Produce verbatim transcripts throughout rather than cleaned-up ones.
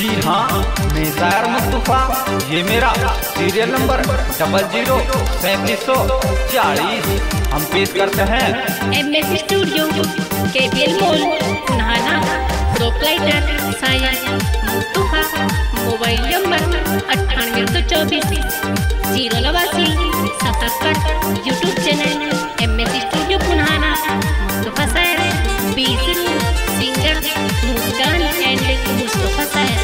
जी हाँ, मैं शायर मुस्तफा, ये मेरा सीरियल नंबर डबल जीरो सैंतीस सौ चालीस हम पेश करते हैं MS studio KPL mall Punhana. Proprietor Shayar Mustafa. Mobile number अट्ठानवे सौ चौबीस जीरो नवासी सतहत्तर। YouTube channel MS studio Punhana. Mustafa Shayar बीस सिंगर मुस्कान एंड मुस्तफा शायर।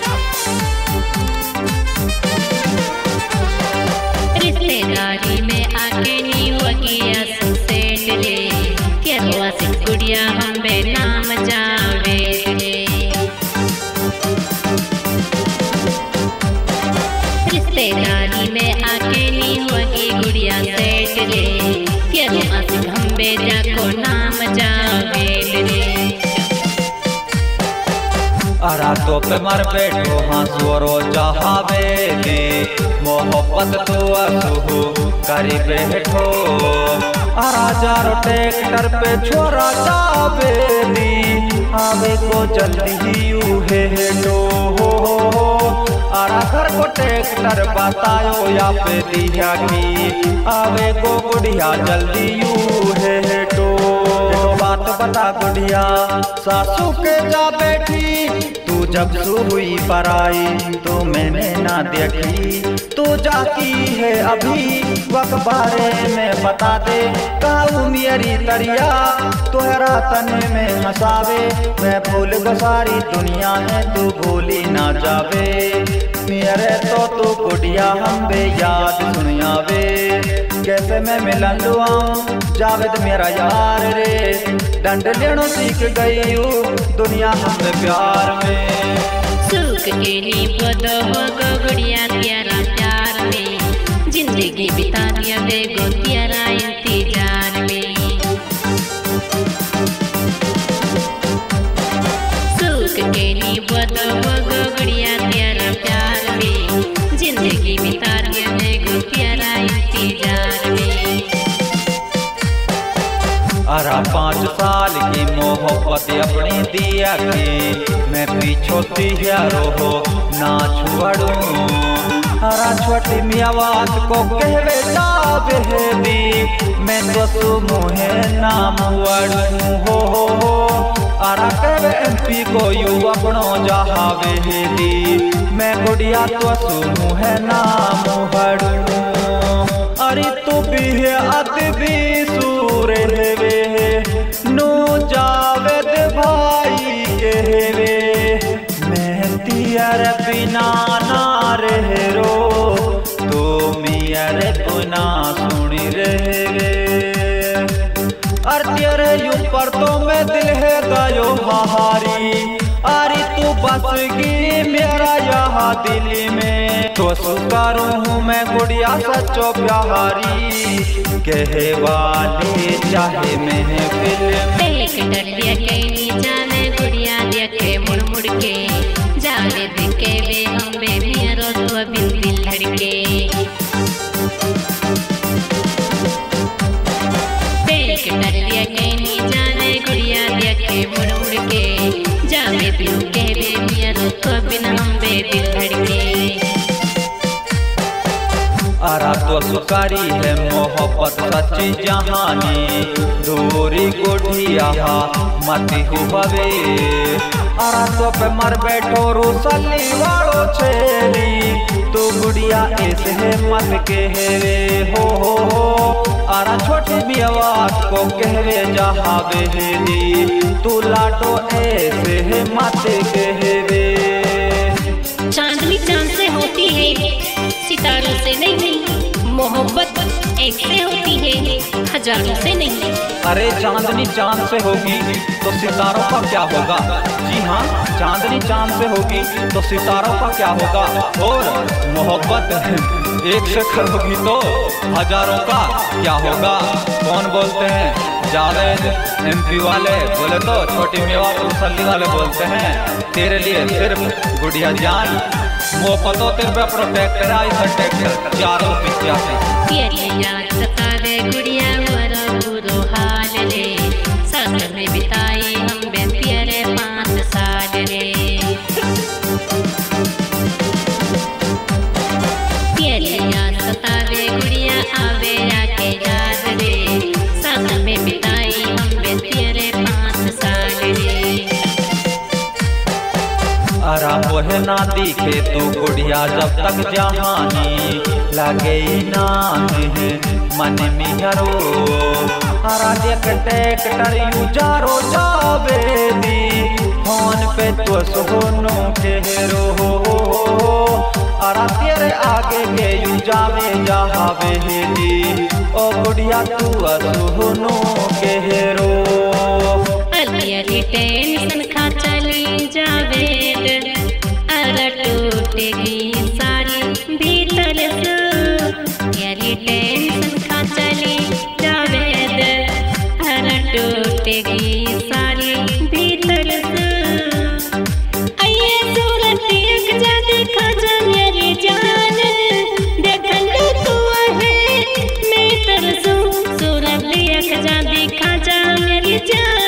रिश्तेदारी में आके नी हुआ किया सुसेट रे, क्या हुआ से गुड़िया हम बे नाम जावे रे। रिश्तेदारी में आके नी हुआ की गुड़िया सेट रे, क्या हुआ से हम बे जाको नाम जावे रे। रातों पे मर बैठो हाँ सोरो चाहवे दे, मोहब्बत तो असू करी बैठो। राजारो ट्रैक्टर पे छोरा जावे दी, आवे को जल्दी ही उहे लो हो आरा घर को ट्रैक्टर बतायो या पे दिया की, आवे को गुड़िया जल्दी उहे तो। बात बता गुड़िया सासू के जा बैठी, तू जब सू हुई पराई तो मैंने ना देखी। तू जाती है अभी वक्त बारे में बता दे, काऊ मेरी तरिया तोहरा तने में हंसावे। मैं भूल गसारी दुनिया है तू भूली ना जावे, मेरे तो तू गुड़िया हम बे याद सुनियावे। कैसे मैं मिलन लुआऊं जावेद मेरा यार रे, डंड लेनो सीख गई हूँ दुनिया हम प्यार में। सुख के लिए बदो हो गुड़िया तेरा प्यार में, जिंदगी बिता दिया बेगो तेरा इंतजार में। सुख के लिए बदो हो गुड़िया तेरा प्यार में, जिंदगी बिता दिया बेगो तेरा इंतजार में। अरा पाँच साल की मोहब्बत अपनी दिया के, मैं पीछो तिहारो हो ना छुड़ूं। अरा छोटी मियावाज को कहवे जावे दी, मैं तो सुमुहे नाम वड़ूं हो हो हो। अरा कहवे एमपी को यू अपनो जहावे दी, मैं गुड़िया तो सुमुहे नाम वड़ूं। अरे तू भी है अदबी सूरे वे नो जावेद भाई कहवे, मैं तियर बिना ना रह रो, तो मियर बिना सुनी रहे। अरे तेरे ऊपर तो मैं दिल है गयो हारी, अरे तू बस गई मेरा यहाँ दिल में। तो सुकारूं हूँ मैं गुड़िया सच्चो प्यारी, कहे वाले चाहे महफिल में। एक डलिया कहीं जाने गुड़िया देखे मुड़ मुड़ के, जावे देखे वे हम बे मेरो तो बिन दिल धड़के। एक डलिया कहीं जाने गुड़िया देखे मुड़ मुड़ के, जावे देखे वे मेरो तो बिन हम बे दिल धड़के। अरा तो सुकारी है मोहब्बत सच्ची जहानी, दूरी गुड़िया मती हुए। अरा तो पे मर बैठो रूसली वालो छेली, तू गुड़िया ऐसे है मत कहवे हो हो हो। अरा छोटी भी आवाज को कहवे जहावे दी, तू लाडो ऐसे है मत कहवे। चांदनी चांद से होती है सितारों से नहीं, मोहब्बत एक से होती है हजारों से नहीं। अरे चांदनी चांद से होगी तो सितारों का क्या होगा। जी हाँ, चांदनी चांद से होगी तो सितारों का क्या होगा। और मोहब्बत एक से करोगी तो हजारों का क्या होगा। कौन बोलते हैं? जावेद एमपी वाले बोले तो छोटी मेवा सल्ली वाले बोलते हैं, तेरे लिए सिर्फ गुड़िया जान वो पतो तेरे पे प्रोटेक्टर आई प्रोटेक्टर चारों पिछासे तेरी याद सतावे गुड़िया वरा बुरो हाल रे, साथ में बिताए हम बे प्यारे पाँच साल रे। अरा मोहे ना दिखे तू गुड़िया जब तक जहानी लगे ना है मन मिहरो। अरा देख ट्रैक्टर यूजारो जावे दी फोन पे तो सोनो केरो। अरा तेरे आगे के यूजावे जहावे दी ओ गुड़िया तू सोनो केरो। अलियली टेंशन खा चली जावेद अरा टूटेगी सारी भीतर से। अलियली टेंशन खा चली जावेद अरा टूटेगी सारी भीतर से। आइए सूरत एक जा देखा जा मेरी जान देखल तू है मैं तरसू। सूरत एक जा देखा जा मेरी जान।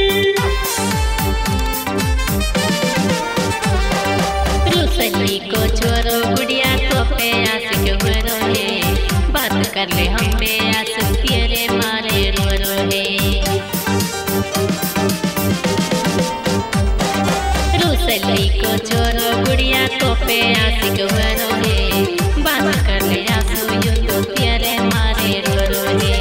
रूसली को छोरो गुड़िया तो पे आशिक हो रहे बात कर ले हम पे आशिक तेरे मारे रो रहे। रूसली को छोरो गुड़िया तो पे आशिक हो रहे बात कर ले आंसू यूं तो तेरे मारे रो रहे।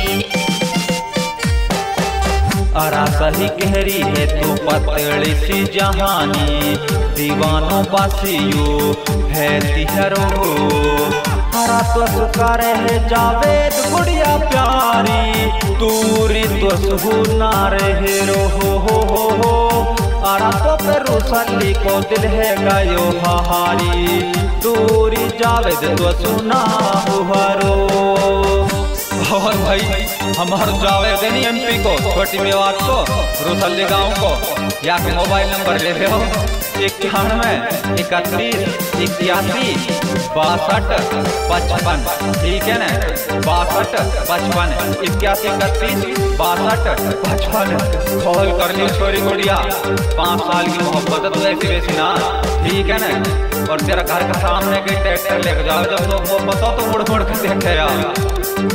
अरा सही कहरी है तू पतली सी जहानी दीवानों बासियो है तिहरो। अरा तो सुकार है जावेद गुड़िया प्यारी तूरी तो सुना रहे रो हो हो हो हो। अरा तो फिर रूसली को दिल है गायो हारी तूरी जावेद तो सुना हुआरो। और भाई हमारे जावेद नहीं एमपी को छोटी मेवात को रूसली गाँव को या के मोबाइल नंबर ले रहे हो इक्यानवे इकतीस इक्यासी बासठ पचपन। ठीक है ना बासठ पचपन इक्यासी इकतीस बासठ पचपन। कॉल कर लियो छोरी गुड़िया पाँच साल की मोहब्बत तो ऐसी वैसी ना। ठीक है ना और तेरा घर के सामने के ट्रैक्टर लेकर जाओ जब लोग वो बताओ तो मुड़ मुड़ कर देखे यार।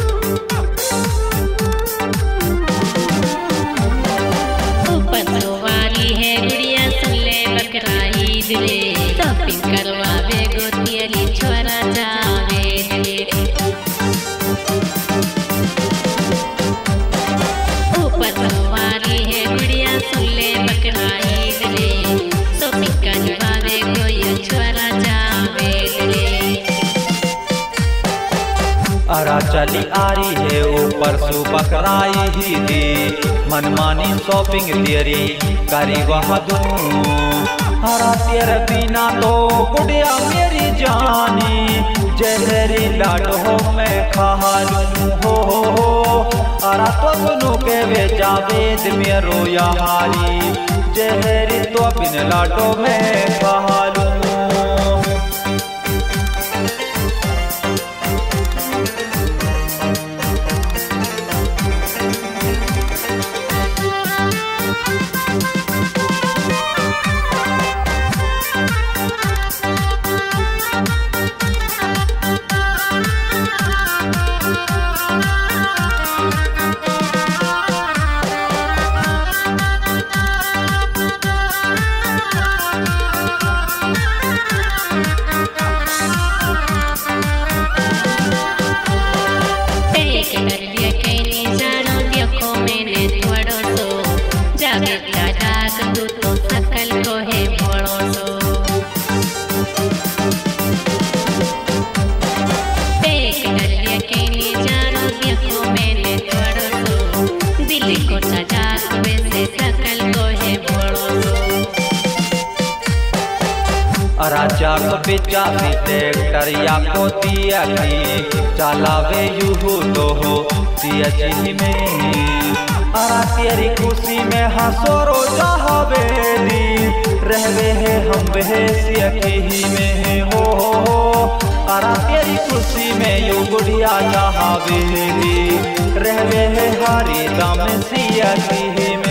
दिले शॉपिंग करवावे गोतियली छोरा जावे दिले। ऊपर सवारी है गुड़िया सुले बकराई दिले शॉपिंग करवावे कोई छोरा जावे दिले। अरा चली आ रही है ऊपर सु बकराई ही दी मनमानी शॉपिंग तेरी करी वह दूं। अरा तेरे बिना तो गुड़िया मेरी जानी जहरी लाडो में खा लूं हो हो हो। अरा तो सुनो के वे जावेद मेरो यारी जहरी तो बिन लाडो में खा लूं। अरा चार सौ पिचासी ट्रैक्टर या को दिया चलावे यूहू तो हो सी में। अरा तेरी खुशी में हंसोरो जहावेली रहवे है हम बहसिया ही में हो हो हो। अरा तेरी खुशी में यू गुड़िया जहावेली रहवे है हरी दम सिया ही में।